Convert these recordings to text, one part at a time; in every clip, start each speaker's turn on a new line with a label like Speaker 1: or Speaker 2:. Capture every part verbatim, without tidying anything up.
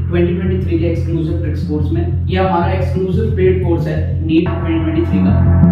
Speaker 1: Twenty twenty three के exclusive tricks course में। ये हमारा एक्सक्लूसिव पेड कोर्स है नीट ट्वेंटी ट्वेंटी थ्री का।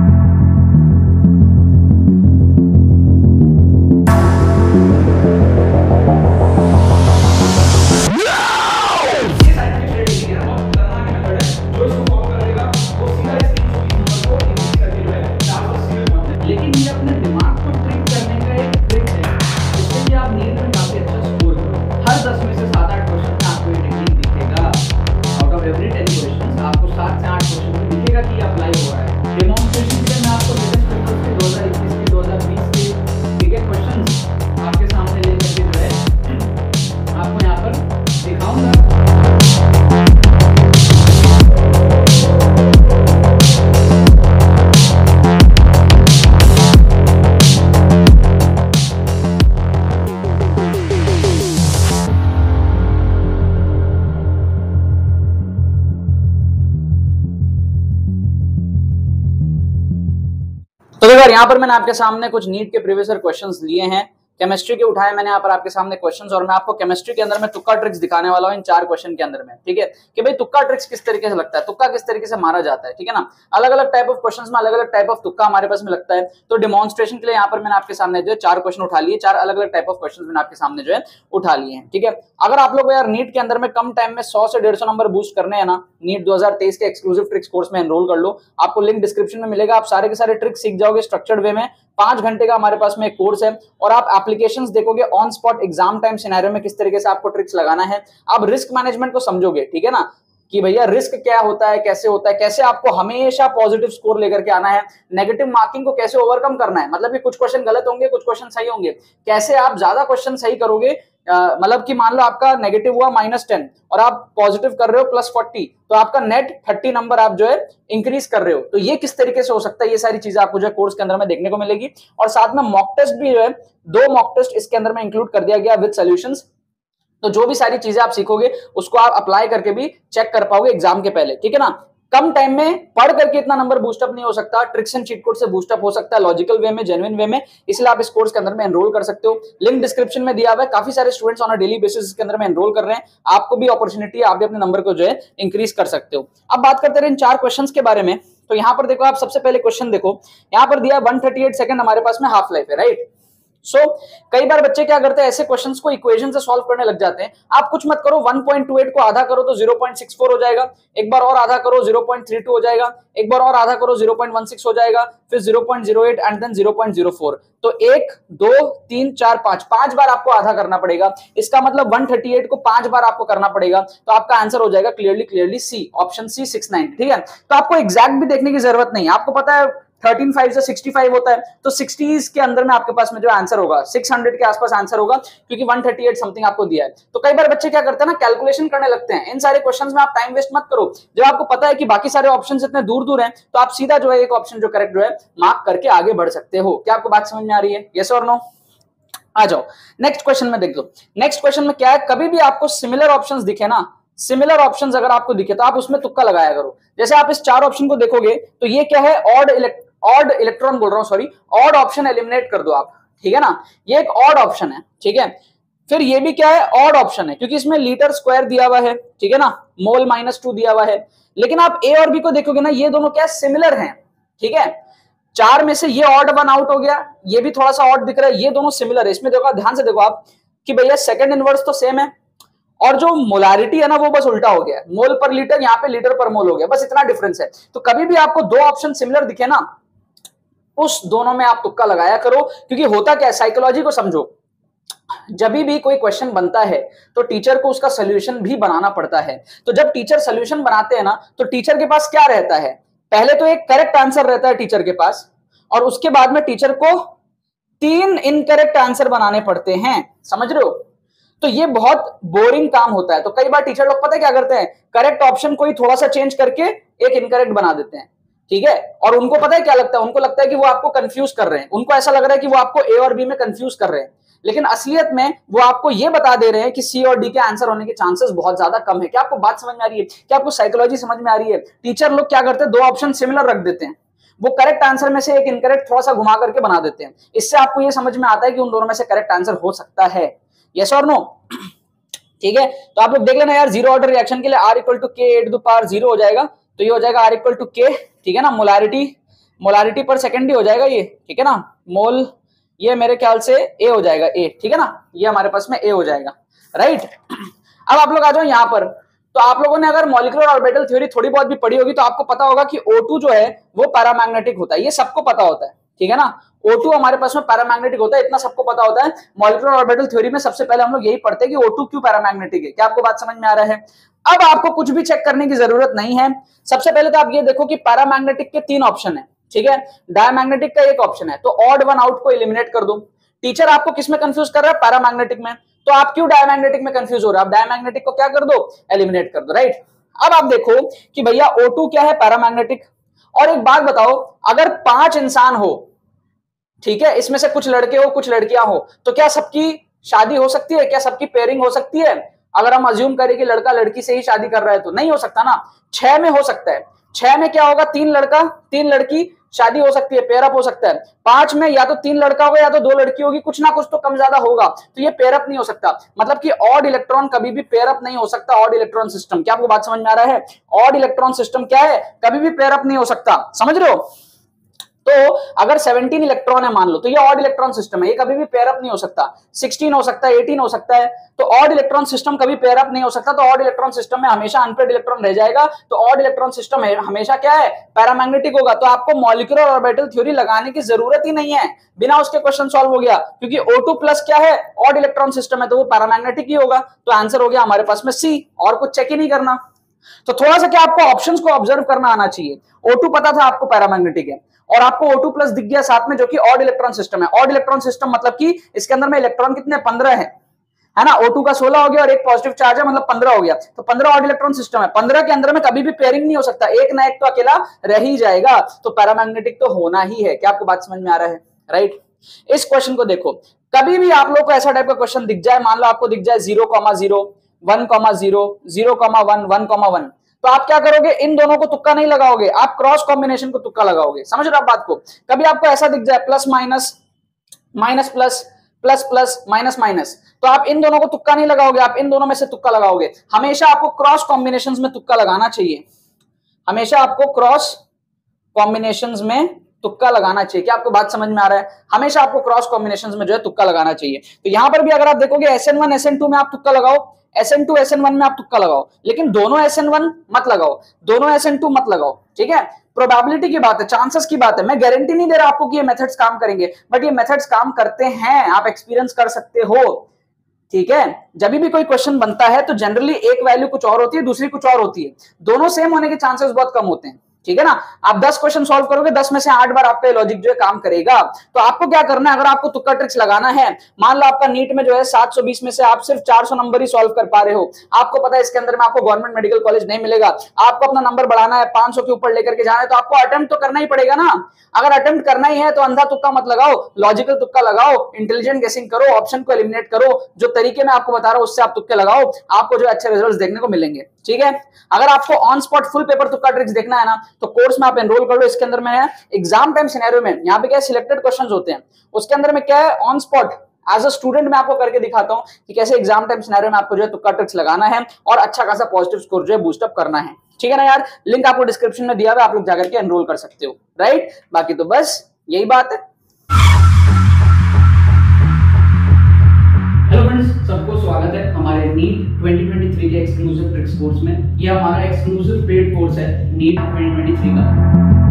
Speaker 1: तो देखो यहाँ पर मैंने आपके सामने कुछ नीट के प्रीवियस ईयर क्वेश्चंस लिए हैं, केमिस्ट्री के उठाए मैंने यहाँ पर आपके सामने क्वेश्चंस, और मैं आपको केमिस्ट्री के अंदर में तुक्का ट्रिक्स दिखाने वाला हूँ इन चार क्वेश्चन के अंदर में। ठीक है कि भाई तुक्का ट्रिक्स किस तरीके से लगता है, तुक्का किस तरीके से मारा जाता है। ठीक है ना, अलग अलग टाइप ऑफ क्वेश्चंस में अलग अलग टाइप ऑफ तुक्का हमारे पास में लगता है। तो डिमॉन्स्ट्रेशन के लिए यहाँ पर मैंने आपके सामने जो है चार क्वेश्चन उठा लिए, चार अलग अलग टाइप ऑफ क्वेश्चन मैंने आपके सामने जो है उठा लिए हैं। ठीक है, अगर आप लोग को यार नीट के अंदर में कम टाइम में सौ से डेढ़ सौ नंबर बूस्ट करने हैं ना, नीट दो हजार तेईस के एक्सक्लूसिव ट्रिक्स कोर्स में एनरोल कर लो। आपको लिंक डिस्क्रिप्शन में मिलेगा, आप सारे के सारे ट्रिक्स सीख जाओगे स्ट्रक्चर्ड वे में। पांच घंटे का हमारे पास में एक कोर्स है, और आप एप्लीकेशंस देखोगे on spot exam time scenario में किस तरीके से आपको ट्रिक्स लगाना है। आप रिस्क मैनेजमेंट को समझोगे, ठीक है ना, कि भैया रिस्क क्या होता है, कैसे होता है, कैसे आपको हमेशा पॉजिटिव स्कोर लेकर के आना है, नेगेटिव मार्किंग को कैसे ओवरकम करना है, मतलब कि कुछ क्वेश्चन गलत होंगे, कुछ क्वेश्चन सही होंगे, कैसे आप ज्यादा क्वेश्चन सही करोगे। मतलब कि मान लो आपका नेगेटिव हुआ माइनस टेन और आप पॉजिटिव कर रहे हो प्लस फोर्टी, तो आपका नेट थर्टी नंबर आप जो है इंक्रीज कर रहे हो। तो ये किस तरीके से हो सकता है, ये सारी चीजें आपको जो है कोर्स के अंदर में देखने को मिलेगी। और साथ में मॉक टेस्ट भी जो है, दो मॉक टेस्ट इसके अंदर में इंक्लूड कर दिया गया विद सॉल्यूशंस। तो जो भी सारी चीजें आप सीखोगे उसको आप अप्लाई करके भी चेक कर पाओगे एग्जाम के पहले। ठीक है ना, कम टाइम में पढ़ करके इतना नंबर बूस्टअप नहीं हो सकता, ट्रिक्स एंड चीट कोड से बूस्टअप हो सकता है लॉजिकल वे में, जेन्युइन वे में। इसलिए आप इस कोर्स के अंदर में एनरोल कर सकते हो, लिंक डिस्क्रिप्शन में दिया हुआ है। काफी सारे students on a daily basis इसके अंदर में एनरोल कर रहे हैं, आपको भी अपॉर्चुनिटी है, आप भी अपने नंबर को जो है इंक्रीज कर सकते हो। अब बात करते हैं इन चार क्वेश्चंस के बारे में। तो यहाँ पर देखो, आप सबसे पहले क्वेश्चन देखो, यहाँ पर दिया वन थर्टी एट सेकंड हमारे पास में हाफ लाइफ है, राइट। सो so, कई बार बच्चे क्या करते हैं, ऐसे क्वेश्चंस को इक्वेशन से सॉल्व करने लग जाते हैं। आप कुछ मत करो, वन पॉइंट टू एट को आधा करो तो ज़ीरो पॉइंट सिक्स फोर हो जाएगा, एक बार और आधा करो ज़ीरो पॉइंट थ्री टू हो जाएगा, एक बार और आधा करो ज़ीरो पॉइंट वन सिक्स हो जाएगा, फिर zero point zero eight and then zero point zero four. तो एक दो तीन चार पांच पांच बार आपको आधा करना पड़ेगा। इसका मतलब वन थर्टी एट को पांच बार आपको करना पड़ेगा। तो आपका आंसर हो जाएगा clearly clearly C, option C six ninety. ठीक है, तो आपको एग्जैक्ट भी देखने की जरूरत नहीं है, आपको पता है थर्टीन फाइव से सिक्सटी फाइव होता है, तो सिक्सटीज़ के अंदर में आपके पास में जो आंसर होगा सिक्स हंड्रेड के आसपास आंसर होगा, क्योंकि वन थर्टी एट समथिंग आपको दिया है। तो कई बार बच्चे क्या करते हैं ना, कैलकुलेशन करने लगते हैं। इन सारे क्वेश्चंस में आप टाइम वेस्ट मत करो। जब आपको पता है कि बाकी सारे ऑप्शंस इतने दूर दूर हैं, तो आप सीधा जो है एक ऑप्शन जो करेक्ट जो है मार्क करके आगे बढ़ सकते हो। क्या आपको बात समझ में आ रही है, यस और नो? आ जाओ नेक्स्ट क्वेश्चन में देख लो। नेक्स्ट क्वेश्चन में क्या है, कभी भी आपको सिमिलर ऑप्शंस दिखे ना, सिमिलर ऑप्शंस अगर आपको दिखे तो आप उसमें तुक्का लगाया करो। जैसे आप इस चार ऑप्शन को देखोगे तो ये क्या है, ऑड इलेक्ट ऑड इलेक्ट्रॉन बोल रहा हूं, सॉरी, ऑड ऑप्शन एलिमिनेट कर दो आप। ठीक है ना, ये एक ऑड ऑप्शन है। ठीक है, फिर ये भी क्या है, ऑड ऑप्शन है, क्योंकि इसमें लीटर स्क्वायर दिया हुआ है। ठीक है ना, मोल माइनस टू दिया हुआ है। लेकिन आप ए और बी को देखोगे ना, ये दोनों क्या सिमिलर हैं। ठीक है, चार में से ये ऑड वन आउट हो गया, ये भी थोड़ा सा ऑड दिख रहा है, ये दोनों सिमिलर है। इसमें देखो, ध्यान से देखो आप कि भैया सेकंड इनवर्स तो सेम है, और जो मोलारिटी है ना वो बस उल्टा हो गया, मोल पर लीटर यहाँ पे लीटर पर मोल हो गया, बस इतना डिफरेंस है। तो कभी भी आपको दो ऑप्शन सिमिलर दिखे ना, उस दोनों में आप तुक्का लगाया करो। क्योंकि होता क्या है, साइकोलॉजी को समझो, जब भी कोई क्वेश्चन बनता है तो टीचर को उसका सोल्यूशन भी बनाना पड़ता है। तो जब टीचर सोल्यूशन बनाते हैं ना, तो टीचर के पास क्या रहता है, पहले तो एक करेक्ट आंसर रहता है टीचर के पास, और उसके बाद में टीचर को तीन इनकरेक्ट आंसर बनाने पड़ते हैं। समझ रहे हो? तो ये बहुत बोरिंग काम होता है। तो कई बार टीचर लोग पता है क्या करते हैं, करेक्ट ऑप्शन को ही थोड़ा सा चेंज करके एक इनकरेक्ट बना देते हैं। ठीक है, और उनको पता है क्या लगता है, उनको लगता है कि वो आपको कंफ्यूज कर रहे हैं, उनको ऐसा लग रहा है कि वो आपको ए और बी में कंफ्यूज कर रहे हैं, लेकिन असलियत में वो आपको ये बता दे रहे हैं कि सी और डी के आंसर होने के चांसेस बहुत ज्यादा कम है। क्या आपको बात समझ में आ रही है, क्या आपको साइकोलॉजी समझ में आ रही है? टीचर लोग क्या करते हैं, दो ऑप्शन सिमिलर रख देते हैं, वो करेक्ट आंसर में से एक इनकरेक्ट थोड़ा सा घुमा करके बना देते हैं। इससे आपको ये समझ में आता है कि उन दोनों में से करेक्ट आंसर हो सकता है, यस और नो? ठीक है, तो आप लोग देख लेना यार, जीरो ऑर्डर रिएक्शन के लिए are equal to K A to the power zero हो जाएगा, तो ये हो जाएगा आर इक्वल टू के, ठीक है ना, मोलारिटी मोलारिटी पर सेकेंड ही हो जाएगा ये, ठीक है ना, मोल ये मेरे ख्याल से ए हो जाएगा, ए, ठीक है ना, ये हमारे पास में ए हो जाएगा, राइट। अब आप लोग आ जाओ यहाँ पर, तो आप लोगों ने अगर मॉलिक्यूलर ऑर्बिटल थ्योरी थोड़ी बहुत भी पढ़ी होगी तो आपको पता होगा कि O टू जो है वो पैरामैग्नेटिक होता है, ये सबको पता होता है, ठीक है ना, O टू हमारे पास में पैरामैग्नेटिक होता है, इतना सबको पता होता है। मॉलिक्यूलर ऑर्बिटल थ्योरी में सबसे पहले हम लोग यही पढ़ते हैं कि O टू क्यों पैरामैग्नेटिक है। क्या आपको बात समझ में आ रहा है? अब आपको कुछ भी चेक करने की जरूरत नहीं है। सबसे पहले तो आप ये देखो कि पैरामैग्नेटिक के तीन ऑप्शन है, ठीक है, डायमैग्नेटिक का एक ऑप्शन है, तो ऑड वन आउट को एलिमिनेट कर दो। टीचर आपको किस में कंफ्यूज कर रहा है? पैरामैग्नेटिक में, तो आप क्यों डायमैग्नेटिक में कंफ्यूज हो रहा है? आप डायमैग्नेटिक को क्या कर दो? एलिमिनेट कर दो, राइट। अब आप देखो कि भैया O टू क्या है? पैरामैग्नेटिक। और एक बात बताओ, अगर पांच इंसान हो, ठीक है, इसमें से कुछ लड़के हो कुछ लड़कियां हो, तो क्या सबकी शादी हो सकती है? क्या सबकी पेयरिंग हो सकती है? अगर हम अज्यूम करें कि लड़का लड़की से ही शादी कर रहा है तो नहीं हो सकता ना। छह में हो सकता है, छह में क्या होगा? तीन लड़का तीन लड़की शादी हो सकती है, पेयरअप हो सकता है। पांच में या तो तीन लड़का होगा या तो दो लड़की होगी, कुछ ना कुछ तो कम ज्यादा होगा, तो ये पेयरअप नहीं हो सकता। मतलब कि ऑड इलेक्ट्रॉन कभी भी पेयरअप नहीं हो सकता। ऑड इलेक्ट्रॉन सिस्टम, क्या आपको बात समझ में आ रहा है? ऑड इलेक्ट्रॉन सिस्टम क्या है? कभी भी पेयरअप नहीं हो सकता, समझ रहे हो? तो अगर सत्रह इलेक्ट्रॉन है मान लो, तो ये ऑड इलेक्ट्रॉन सिस्टम है, ये कभी भी पेयरअप नहीं हो सकता। सोलह हो सकता है, अठारह हो सकता है, तो ऑड इलेक्ट्रॉन सिस्टम कभी पेयरअप नहीं हो सकता। तो ऑड इलेक्ट्रॉन सिस्टम में हमेशा अनपेयर्ड इलेक्ट्रॉन रह जाएगा। तो ऑड इलेक्ट्रॉन सिस्टम है हमेशा क्या है? पैरामैग्नेटिक होगा। तो आपको मॉलिक्यूलर ऑर्बिटल थ्योरी लगाने की जरूरत ही नहीं है, बिना उसके क्वेश्चन सॉल्व हो गया, क्योंकि O टू प्लस क्या है? ऑड इलेक्ट्रॉन सिस्टम है, तो वो पैरामैग्नेटिक ही होगा। तो आंसर हो गया हमारे पास में सी, और कुछ चेक ही नहीं करना। तो थोड़ा सा क्या आपको ऑप्शंस को ऑब्जर्व करना आना चाहिए। O टू पता था आपको पैरामैग्नेटिक है, और आपको O टू प्लस दिख गया साथ में, जो कि ऑड इलेक्ट्रॉन सिस्टम है। ऑड इलेक्ट्रॉन सिस्टम मतलब कि इसके अंदर में इलेक्ट्रॉन कितने? पंद्रह है, है ना। O टू का सोलह हो गया और एक पॉजिटिव चार्ज है, मतलब पंद्रह हो गया। तो पंद्रह ऑड इलेक्ट्रॉन सिस्टम है, पंद्रह के अंदर में कभी भी पेयरिंग नहीं हो सकता, एक ना एक तो अकेला रह ही जाएगा। तो पैरामैग्नेटिक तो होना ही है। क्या आपको बात समझ में आ रहा है? राइट। इस क्वेश्चन को देखो, कभी भी आप लोग को ऐसा टाइप का क्वेश्चन दिख जाए, मान लो आपको दिख जाए zero comma zero, one comma zero, zero comma one, one comma one, तो आप क्या करोगे? इन दोनों को तुक्का नहीं लगाओगे, आप क्रॉस कॉम्बिनेशन को तुक्का लगाओगे। समझ रहे हो आप बात को? कभी आपको ऐसा दिख जाए plus minus, minus plus, plus plus, minus minus, तो आप इन दोनों को तुक्का नहीं लगाओगे, आप इन दोनों में से तुक्का लगाओगे। हमेशा आपको क्रॉस कॉम्बिनेशंस में तुक्का लगाना चाहिए, हमेशा आपको क्रॉस कॉम्बिनेशंस में तुक्का लगाना चाहिए। क्या आपको बात समझ में आ रहा है? हमेशा आपको क्रॉस कॉम्बिनेशंस में जो है तुक्का लगाना चाहिए। तो यहां पर भी अगर आप देखोगे S N one S N two में आप तुक्का लगाओ, S N two S N one में आप तुक्का लगाओ, लेकिन दोनों एस एन वन मत लगाओ, दोनों एस एन टू मत लगाओ, ठीक है। प्रोबेबिलिटी की बात है, चांसेस की बात है। मैं गारंटी नहीं दे रहा आपको कि ये मेथड्स काम करेंगे, बट ये मेथड्स काम करते हैं, आप एक्सपीरियंस कर सकते हो, ठीक है। जब भी कोई क्वेश्चन बनता है तो जनरली एक वैल्यू कुछ और होती है, दूसरी कुछ और होती है, दोनों सेम होने के चांसेस बहुत कम होते हैं, ठीक है ना। आप दस क्वेश्चन सॉल्व करोगे, दस में से आठ बार आपका लॉजिक जो है काम करेगा। तो आपको क्या करना है, अगर आपको तुक्का ट्रिक्स लगाना है, मान लो आपका नीट में जो है सात सौ बीस में से आप सिर्फ चार सौ नंबर ही सॉल्व कर पा रहे हो, आपको पता है इसके अंदर में आपको गवर्नमेंट मेडिकल कॉलेज नहीं मिलेगा, आपको अपना नंबर बढ़ाना है, पांच सौ के ऊपर लेकर के जाना है, तो आपको अटेम्प्ट तो करना ही पड़ेगा ना। अगर अटेम्प्ट करना ही है तो अंधा तुक्का मत लगाओ, लॉजिकल तुक्का लगाओ, इंटेलिजेंट गेसिंग करो, ऑप्शन को एलिमिनेट करो, जो तरीके में आपको बता रहा हूं उससे आप तुक्के लगाओ, आपको जो अच्छे रिजल्ट्स देखने को मिलेंगे, ठीक है। अगर आपको ऑन स्पॉट फुल पेपर तुक्का ट्रिक्स देखना है ना, तो कोर्स में आप एनरोल कर लो। इसके अंदर में है एग्जाम टाइम सिनेरियो में, यहाँ पे क्या सिलेक्टेड क्वेश्चंस होते हैं, उसके अंदर में क्या है on spot as a student मैं आपको करके दिखाता हूं कि कैसे एग्जाम टाइम सिनेरियो में आपको जो है तुक्का ट्रिक्स लगाना है और अच्छा खासा पॉजिटिव स्कोर जो है बूस्टअप करना है, ठीक है ना यार। लिंक आपको डिस्क्रिप्शन में दिया हुआ है, आप लोग जाकर के एनरोल कर सकते हो, राइट। बाकी तो बस यही बात है। हेलो फ्रेंड्स, सबको स्वागत है हमारे नीट ट्वेंटी ट्वेंटी थ्री के एक्सक्लूसिव ट्रिक्स कोर्स में। यह हमारा एक्सक्लूसिव पेड कोर्स है नीट ट्वेंटी ट्वेंटी थ्री का।